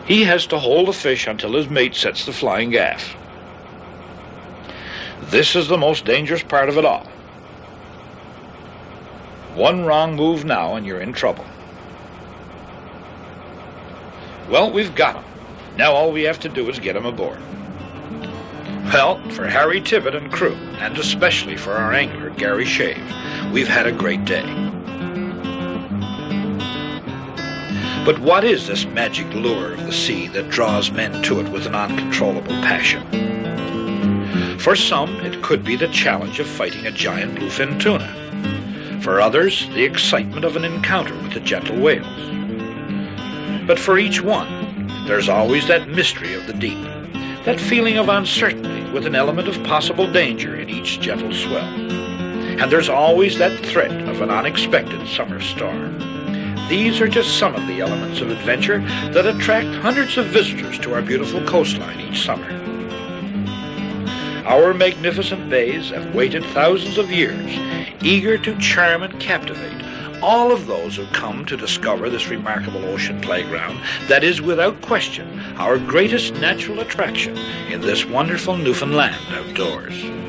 He has to hold the fish until his mate sets the flying gaff. This is the most dangerous part of it all. One wrong move now and you're in trouble. Well, we've got him. Now all we have to do is get him aboard. Well, for Harry Tibbet and crew, and especially for our angler, Gary Shave, we've had a great day. But what is this magic lure of the sea that draws men to it with an uncontrollable passion? For some, it could be the challenge of fighting a giant bluefin tuna. For others, the excitement of an encounter with the gentle whales. But for each one, there's always that mystery of the deep, that feeling of uncertainty with an element of possible danger in each gentle swell. And there's always that threat of an unexpected summer storm. These are just some of the elements of adventure that attract hundreds of visitors to our beautiful coastline each summer. Our magnificent bays have waited thousands of years, eager to charm and captivate all of those who come to discover this remarkable ocean playground that is, without question, our greatest natural attraction in this wonderful Newfoundland outdoors.